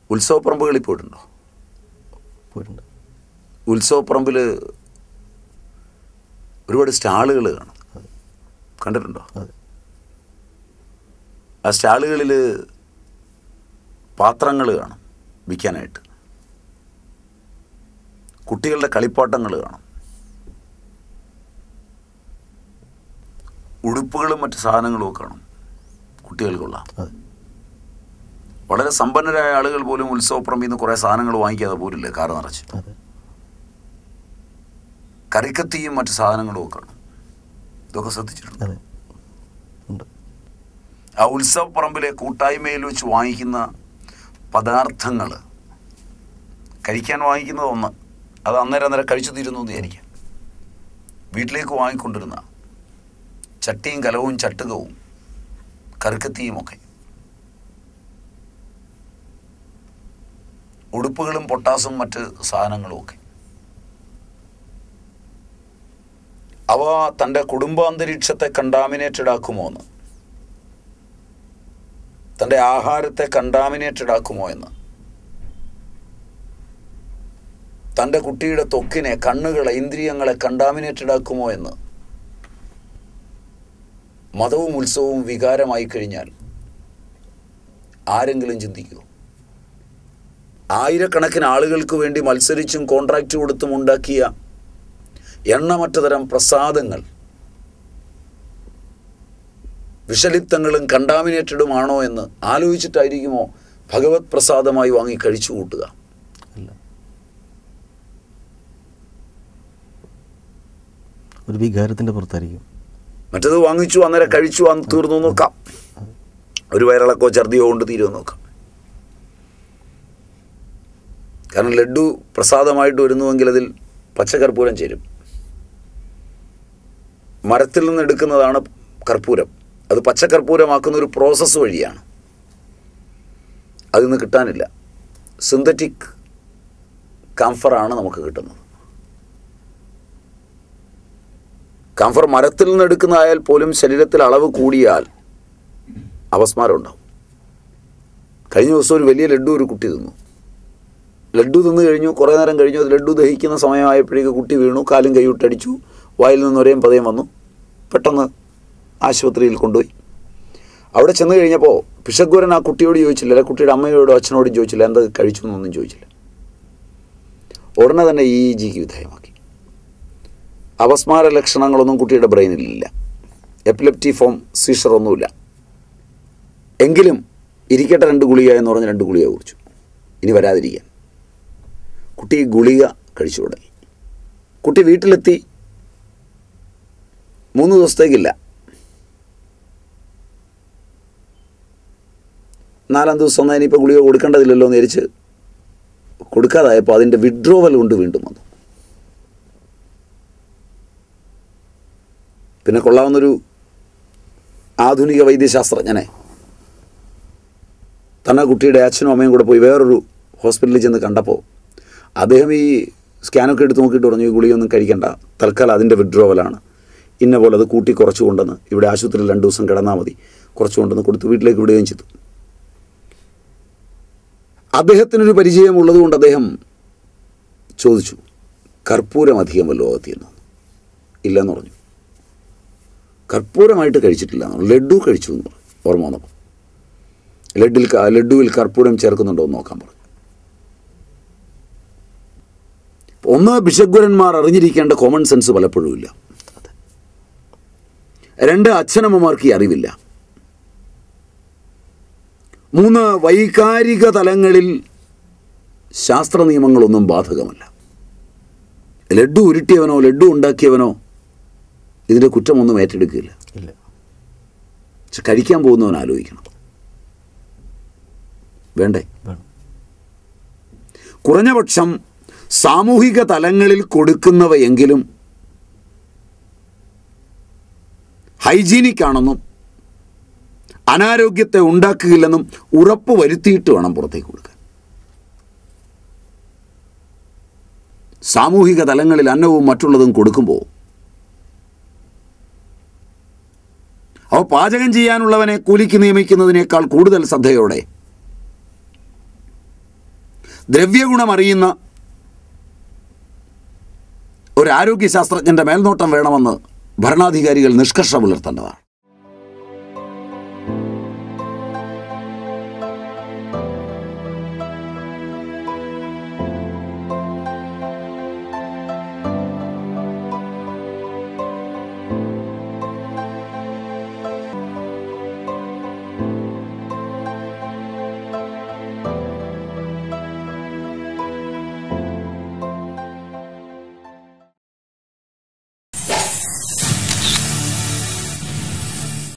ഉത്സവപ്പറമ്പുകളിൽ പോയിട്ടുണ്ടോ? പോയിട്ടുണ്ട്. ഉത്സവപ്പറമ്പിൽ ഒരുപാട് സ്റ്റാളുകൾ കാണും, കണ്ടിട്ടുണ്ടോ? ആ സ്റ്റാളുകളിൽ പാത്രങ്ങൾ കാണും വിൽക്കാനായിട്ട്, കുട്ടികളുടെ കളിപ്പാട്ടങ്ങൾ കാണും, ഉടുപ്പുകളും മറ്റ് സാധനങ്ങളും ഒക്കെ കാണും കുട്ടികൾക്കുള്ള. വളരെ സമ്പന്നരായ ആളുകൾ പോലും ഉത്സവപ്പറമ്പിൽ നിന്ന് കുറേ സാധനങ്ങൾ വാങ്ങിക്കാതെ പോരില്ലേ കാറ് നിറച്ച്. കറിക്കത്തിയും മറ്റു സാധനങ്ങളും ഒക്കെ കാണും. ഇതൊക്കെ ശ്രദ്ധിച്ചിട്ടുണ്ട്. ആ ഉത്സവപ്പറമ്പിലെ കൂട്ടായ്മയിൽ വെച്ച് വാങ്ങിക്കുന്ന പദാർത്ഥങ്ങൾ, കഴിക്കാൻ വാങ്ങിക്കുന്നത് ഒന്ന്, അത് അന്നേരം കഴിച്ചു തീരുന്നു എന്ന് വിചാരിക്കാം. വീട്ടിലേക്ക് വാങ്ങിക്കൊണ്ടിരുന്ന ചട്ടിയും കലവും ചട്ടുകവും കറുക്കത്തിയുമൊക്കെ, ഉടുപ്പുകളും പൊട്ടാസും മറ്റ് സാധനങ്ങളുമൊക്കെ, അവ തൻ്റെ കുടുംബാന്തരീക്ഷത്തെ കണ്ടാമിനേറ്റഡ് ആക്കുമോ എന്ന്, തൻ്റെ ആഹാരത്തെ കണ്ടാമിനേറ്റഡ് ആക്കുമോ എന്ന്, തൻ്റെ കുട്ടിയുടെ ത്വക്കിനെ, കണ്ണുകളെ, ഇന്ദ്രിയങ്ങളെ കണ്ടാമിനേറ്റഡ് ആക്കുമോ എന്ന് മതവും ഉത്സവവും വികാരമായി കഴിഞ്ഞാൽ ആരെങ്കിലും ചിന്തിക്കുമോ? ആയിരക്കണക്കിന് ആളുകൾക്ക് വേണ്ടി മത്സരിച്ചും കോൺട്രാക്റ്റ് കൊടുത്തും ഉണ്ടാക്കിയ എണ്ണമറ്റ തരം പ്രസാദങ്ങൾ വിഷലിപ്തങ്ങളും കണ്ടാമിനേറ്റഡുമാണോ എന്ന് ആലോചിച്ചിട്ടായിരിക്കുമോ ഭഗവത് പ്രസാദമായി വാങ്ങി കഴിച്ചു കൂട്ടുക? ഒരു വികാരത്തിൻ്റെ പുറത്തായിരിക്കും. മറ്റത് വാങ്ങിച്ചു അന്നേരം കഴിച്ചു അന്ന് തീർന്നു നോക്കാം, ഒരു വയറിളക്കോ ഛർദിയോ കൊണ്ട് തീരുമോ നോക്കാം. കാരണം ലഡ്ഡു പ്രസാദമായിട്ട് വരുന്നുവെങ്കിൽ അതിൽ പച്ചക്കർപ്പൂരം ചേരും. മരത്തിൽ നിന്ന് എടുക്കുന്നതാണ് കർപ്പൂരം. അത് പച്ചക്കർപ്പൂരമാക്കുന്ന ഒരു പ്രോസസ്സ് വഴിയാണ്. അതിൽ നിന്ന് കിട്ടാനില്ല. സിന്തറ്റിക് കാംഫറാണ് നമുക്ക് കിട്ടുന്നത്. കാംഫർ മരത്തിൽ നിന്ന് എടുക്കുന്നതായാൽ പോലും ശരീരത്തിൽ അളവ് കൂടിയാൽ അപസ്മാരം ഉണ്ടാവും. കഴിഞ്ഞ ദിവസം ഒരു വലിയ ലഡ്ഡു ഒരു കുട്ടി തിന്നു. ലഡ്ഡു തിന്നു കഴിഞ്ഞു, കുറേ നേരം കഴിഞ്ഞു. അത് ലഡ്ഡു ദഹിക്കുന്ന സമയമായപ്പോഴേക്ക് കുട്ടി വീണു, കാലും കൈവിട്ടടിച്ചു, വായിൽ നിന്ന് ഒരേം പതയം വന്നു. പെട്ടെന്ന് ആശുപത്രിയിൽ കൊണ്ടുപോയി. അവിടെ ചെന്ന് കഴിഞ്ഞപ്പോൾ പിശഗ്വരൻ ആ കുട്ടിയോട് ചോദിച്ചില്ല, അല്ല കുട്ടിയുടെ അച്ഛനോടും ചോദിച്ചില്ല, എന്താ കഴിച്ചു എന്നൊന്നും ചോദിച്ചില്ല. ഉടനെ തന്നെ EEGക്ക് വിധേയമാക്കി. അപസ്മാര ലക്ഷണങ്ങളൊന്നും കുട്ടിയുടെ ബ്രെയിനിലില്ല, എപ്പിലെപ്റ്റി ഫോം സീഷർ ഒന്നുമില്ല. എങ്കിലും ഇരിക്കട്ടെ 2 ഗുളിക എന്ന് പറഞ്ഞ് 2 ഗുളിക കുറിച്ചു, ഇനി വരാതിരിക്കാൻ. കുട്ടി ഗുളിക കഴിച്ചു തുടങ്ങി. കുട്ടി വീട്ടിലെത്തി 3 ദിവസത്തേക്കില്ല. 4-ാം ദിവസം ഒന്നും ഇനിയിപ്പോൾ ഗുളിക കൊടുക്കേണ്ടതില്ലല്ലോ എന്ന് വിചാരിച്ച് കൊടുക്കാതായപ്പോൾ അതിൻ്റെ വിഡ്രോവൽ കൊണ്ട് വീണ്ടും വന്നു. പിന്നെ കൊള്ളാവുന്നൊരു ആധുനിക വൈദ്യശാസ്ത്രജ്ഞനെ തന്നെ കുട്ടിയുടെ അച്ഛനും അമ്മയും കൂടെ പോയി വേറൊരു ഹോസ്പിറ്റലിൽ ചെന്ന് കണ്ടപ്പോൾ അദ്ദേഹം ഈ സ്കാനൊക്കെ എടുത്ത് നോക്കിയിട്ട് പറഞ്ഞു, ഈ ഗുളിയൊന്നും കഴിക്കേണ്ട, തൽക്കാലം അതിൻ്റെ വിഡ്രോവലാണ്, ഇന്ന പോലെ അത് കൂട്ടി കുറച്ച് കൊണ്ടുവന്ന് ഇവിടെ ആശുപത്രിയിൽ 2 ദിവസം കിടന്നാൽ മതി, കുറച്ച് കൊണ്ടുവന്ന് കൊടുത്ത് വീട്ടിലേക്ക് വിടുകയും ചെയ്തു. അദ്ദേഹത്തിനൊരു പരിചയമുള്ളത് കൊണ്ട് അദ്ദേഹം ചോദിച്ചു, കർപ്പൂരം അധികം വല്ലതും അകത്തിയെന്നു? ഇല്ലയെന്ന് പറഞ്ഞു. കർപ്പൂരമായിട്ട് കഴിച്ചിട്ടില്ല എന്ന് പറഞ്ഞു. ലഡ്ഡു കഴിച്ചു എന്ന് പറഞ്ഞു. ഓർമ്മ വന്നപ്പോൾ ലഡ്ഡുവിൽ കർപ്പൂരം ചേർക്കുന്നുണ്ടോ എന്ന് നോക്കാൻ പറഞ്ഞു. ഒന്ന്, ഭിഷഗ്വരന്മാർ അറിഞ്ഞിരിക്കേണ്ട കോമൺ സെൻസ് പലപ്പോഴും ഇല്ല. 2, അച്ഛനമ്മമാർക്ക് ഈ അറിവില്ല. 3, വൈകാരിക തലങ്ങളിൽ ശാസ്ത്ര നിയമങ്ങളൊന്നും ബാധകമല്ല. ലഡ്ഡു ഉരുട്ടിയവനോ ലഡ്ഡു ഉണ്ടാക്കിയവനോ ഇതിൻ്റെ കുറ്റമൊന്നും ഏറ്റെടുക്കില്ല. പക്ഷെ കഴിക്കാൻ പോകുന്നവൻ ആലോചിക്കണം, വേണ്ടേ? കുറഞ്ഞപക്ഷം സാമൂഹിക തലങ്ങളിൽ കൊടുക്കുന്നവയെങ്കിലും ഹൈജീനിക് ആണെന്നും അനാരോഗ്യത്തെ ഉണ്ടാക്കുകയില്ലെന്നും ഉറപ്പ് വരുത്തിയിട്ട് വേണം പുറത്തേക്ക് കൊടുക്കാൻ. സാമൂഹിക തലങ്ങളിൽ അന്നവും മറ്റുള്ളതും കൊടുക്കുമ്പോൾ അവ പാചകം ചെയ്യാനുള്ളവനെ കൂലിക്ക് നിയമിക്കുന്നതിനേക്കാൾ കൂടുതൽ ശ്രദ്ധയോടെ ദ്രവ്യഗുണം അറിയുന്ന ഒരു ആരോഗ്യശാസ്ത്രജ്ഞൻ്റെ മേൽനോട്ടം വേണമെന്ന് ഭരണാധികാരികൾ നിഷ്കർഷ പുലർത്തേണ്ടതാണ്.